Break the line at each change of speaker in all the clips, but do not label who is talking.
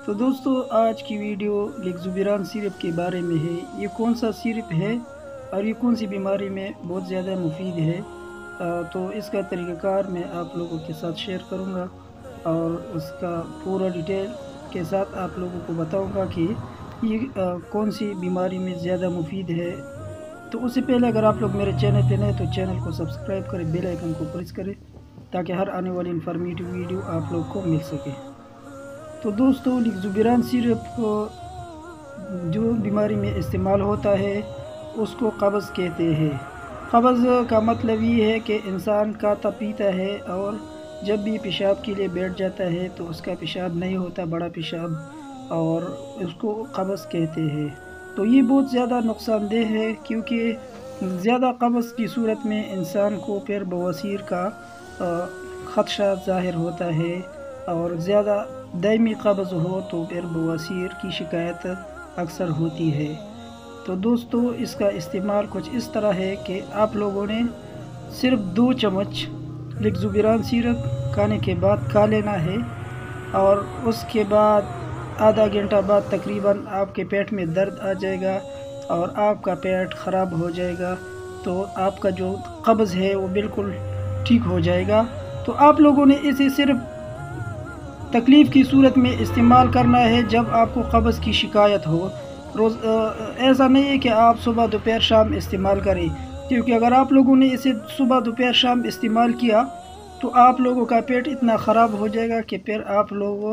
تو دوستو آج کی ویڈیو لیگزوبیران سیرپ کے بارے میں ہے۔ یہ کون سا سیرپ ہے اور یہ کون سی بیماری میں بہت زیادہ مفید ہے، تو اس کا طریقہ کار میں آپ لوگوں کے ساتھ شیئر کروں گا اور اس کا پورا ڈیٹیل کے ساتھ آپ لوگوں کو بتاؤں گا کہ یہ کون سی بیماری میں زیادہ مفید ہے۔ تو اس سے پہلے اگر آپ لوگ میرے چینل پہ نئے تو چینل کو سبسکرائب کریں، بیل آئیکن کو پریس کریں تاکہ ہر آنے والی انفارمیٹو ویڈیو آپ لوگ کو مل سکے۔ تو دوستو لیگزوبیران سیرپ جو بیماری میں استعمال ہوتا ہے اس کو قبض کہتے ہیں۔ قبض کا مطلب یہ ہے کہ انسان کھاتا پیتا ہے اور جب بھی پیشاب کے لیے بیٹھ جاتا ہے تو اس کا پیشاب نہیں ہوتا بڑا پیشاب، اور اس کو قبض کہتے ہیں۔ تو یہ بہت زیادہ نقصان دہ ہے کیونکہ زیادہ قبض کی صورت میں انسان کو پھر بواسیر کا خدشہ ظاہر ہوتا ہے، اور زیادہ دائمی قبض ہو تو پھر بواسیر کی شکایت اکثر ہوتی ہے۔ تو دوستو اس کا استعمال کچھ اس طرح ہے کہ آپ لوگوں نے صرف 2 چمچ لیگزوبیران سیرپ کھانے کے بعد کھا لینا ہے، اور اس کے بعد آدھا گھنٹہ بعد تقریباً آپ کے پیٹ میں درد آ جائے گا اور آپ کا پیٹ خراب ہو جائے گا، تو آپ کا جو قبض ہے وہ بالکل ٹھیک ہو جائے گا۔ تو آپ لوگوں نے اسے صرف تکلیف کی صورت میں استعمال کرنا ہے جب آپ کو قبض کی شکایت ہو۔ ایسا نہیں ہے کہ آپ صبح دوپہر شام استعمال کریں، کیونکہ اگر آپ لوگوں نے اسے صبح دوپہر شام استعمال کیا تو آپ لوگوں کا پیٹ اتنا خراب ہو جائے گا کہ پھر آپ لوگوں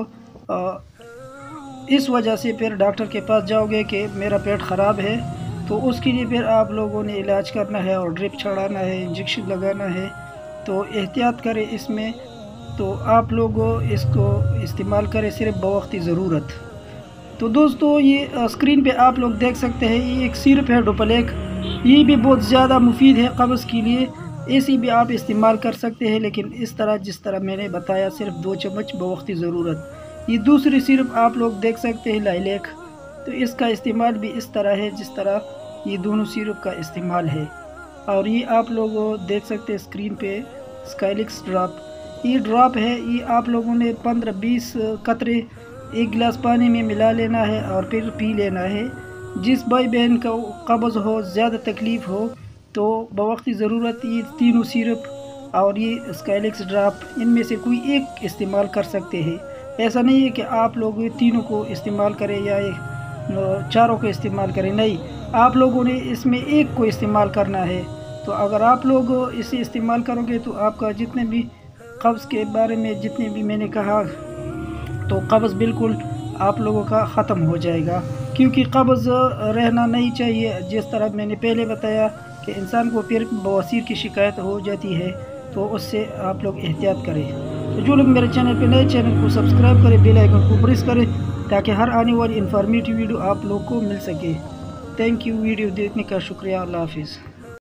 اس وجہ سے پھر ڈاکٹر کے پاس جاؤ گے کہ میرا پیٹ خراب ہے، تو اس کے لیے پھر آپ لوگوں نے علاج کرنا ہے اور ڈرپ چڑھانا ہے، انجیکشن لگانا ہے۔ تو احتیاط کریں اس میں، تو آپ لوگ اس کو استعمال کریں صرف بوقت ضرورت۔ تو دوستو یہ اسکرین پہ آپ لوگ دیکھ سکتے ہیں، یہ ایک سیرپ ہے ڈوپلیک، یہ بھی بہت زیادہ مفید ہے قبض کے لیے، ایسی بھی آپ استعمال کر سکتے ہیں، لیکن اس طرح جس طرح میں نے بتایا صرف 2 چمچ بوقت ضرورت۔ یہ دوسری سیرپ آپ لوگ دیکھ سکتے ہیں لائلیک، تو اس کا استعمال بھی اس طرح ہے جس طرح یہ دونوں سیرپ کا استعمال ہے۔ اور یہ آپ لوگ دیکھ سکتے ہیں اسکرین پہ اسکائلکس ڈراپ، یہ ڈراپ ہے، یہ آپ لوگوں نے 15-20 قطرے 1 گلاس پانی میں ملا لینا ہے اور پھر پی لینا ہے۔ جس بھائی بہن کا قبض ہو، زیادہ تکلیف ہو، تو بوقت ضرورت یہ تینوں سیرپ اور یہ اسکائلکس ڈراپ ان میں سے کوئی ایک استعمال کر سکتے ہیں۔ ایسا نہیں ہے کہ آپ لوگ تینوں کو استعمال کریں یا چاروں کو استعمال کریں، نہیں، آپ لوگوں نے اس میں ایک کو استعمال کرنا ہے۔ تو اگر آپ لوگ اسے استعمال کرو گے تو آپ کا جتنے بھی قبض کے بارے میں جتنے بھی میں نے کہا، تو قبض بالکل آپ لوگوں کا ختم ہو جائے گا، کیونکہ قبض رہنا نہیں چاہیے۔ جس طرح میں نے پہلے بتایا کہ انسان کو پھر بواسیر کی شکایت ہو جاتی ہے، تو اس سے آپ لوگ احتیاط کریں۔ تو جو لوگ میرے چینل پہ نئے، چینل کو سبسکرائب کریں، بیل آئیکن کو پریس کریں تاکہ ہر آنے والی انفارمیٹو ویڈیو آپ لوگ کو مل سکے۔ تھینک یو، ویڈیو دیکھنے کا شکریہ، اللہ حافظ۔